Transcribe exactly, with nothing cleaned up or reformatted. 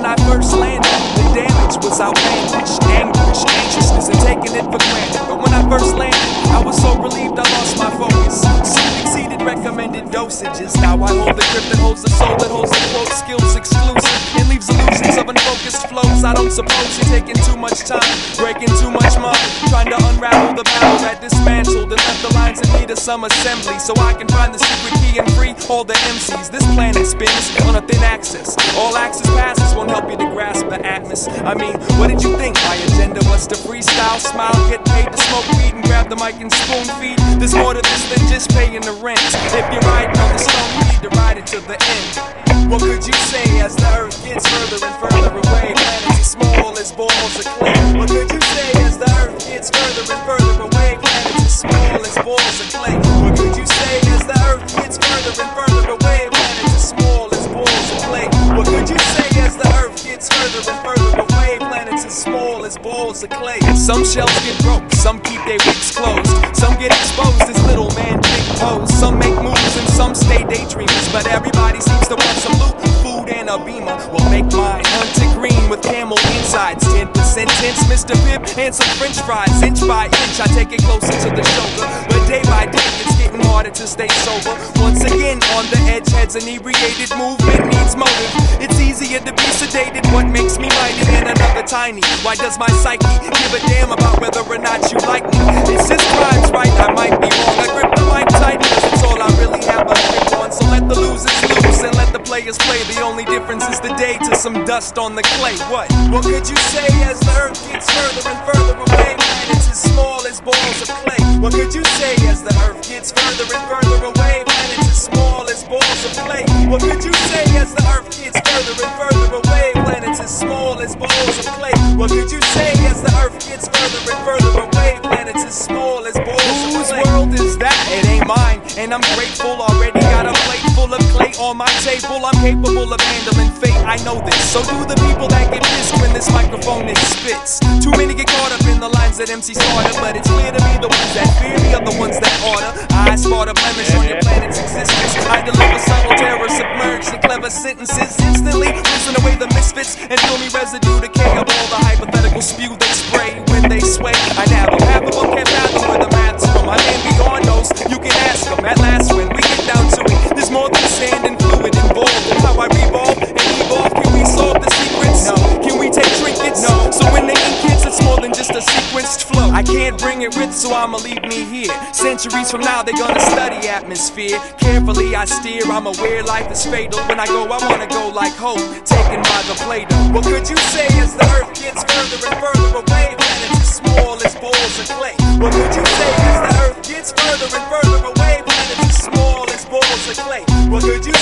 when I first landed, the damage was outlandish. Anguish, anxiousness, and taking it for granted. But when I first landed, I was so relieved I lost my focus. Soon exceeded recommended dosages. Now I hold the grip that holds the soul, that holds the quote skills exclusive, and leaves illusions of unfocused flows. I don't suppose you're taking too much time, breaking too much mind, trying to unravel the battle that dismantled and left the lines in need of some assembly, so I can find the secret key and free all the M Cs. This planet spins on a thin axis. All axis passes won't help you to grasp the atmos. I mean, what did you think my agenda was? To freestyle, smile, get paid to smoke weed and grab the mic and spoon feed? There's more to this than just paying the rent. If you're riding on the stone, you need to ride it to the end. What could you say as the earth gets further and further away? Planets as small as balls of clay. What could you say as the earth gets further and further away? Planets as small as balls of clay. What could you say as the earth gets further and further away? Planets as small as balls of clay. What could you say as the earth gets further and further away? Planets as small as balls of clay. Some shells get broke, some keep their wicks closed, some get exposed as little man big pose. Some make moves and some stay daydreamers, but everybody seems to want some loot, food and a beamer. Will make mine hunted green with camel insides, ten percent tense, Mister Pibb and some french fries. Inch by inch I take it closer to the shoulder, but day by day it's getting harder to stay sober. Once again on the edge, heads inebriated, movement needs motive. It's easier to be sedated, what makes me mighty than another tiny? Why does my psyche give a damn about whether or not you like me? It's just rhymes, right? I might be wrong. I grip the mic tight because it's all I really have a grip on. So let the losers lose and let the players play. The only difference is the day to some dust on the clay. What? What could you say as the earth gets further and further away? Planets as small as balls of clay. What could you say as the earth gets further and further away? Planets as small as balls of clay. What could you say as the earth gets further and further away? Planets as small as balls of clay. What could you say as the earth gets further and further away? Planets as small as balls of clay. Whose world is that? It ain't mine, and I'm grateful. Already got a plate full of clay on my table. I'm capable of handling fate, I know this. So do the people that get pissed when this microphone is spits. Too many get caught up in the lines that M C started, but it's clear to me the ones that fear me are the ones that order. I spot a blemish on your planet's existence. I deliver subtle terror, submerged in clever sentences, instantly losing away the misfits and feel me residue decay of all the hypothetical spew they spray when they sway. I now don't have a book, can't fathom where the math's from. My man beyond knows, you can ask him. At last, when we get down to it, there's more than sand and fluid involved in how I revolve and evolve. Can we solve the secrets? No. Can we take trinkets? No. So when they ink hits, it's more than just a sequenced flow. I can't bring it with, so I'ma leave me here. Centuries from now, they're gonna study atmosphere. Carefully I steer, I'm aware life is fatal. When I go, I wanna go like hope, taken by the Play-Doh. What could you say as the earth gets further and further away? Planets as small as balls of clay. What could you say as the earth gets further and further away? Planets as small as balls of clay. What could you